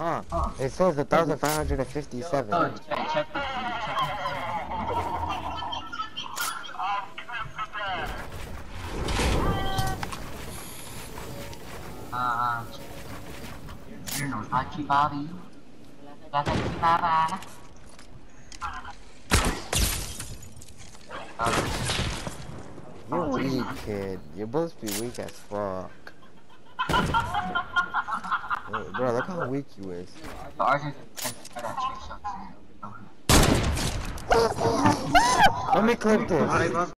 Huh. It says 1,557. Oh, check this. You're no touchy Bobby. Touchy Baba. You're weak, kid. Your bullets be weak as fuck. Bro, look how weak you is. Let me clip this.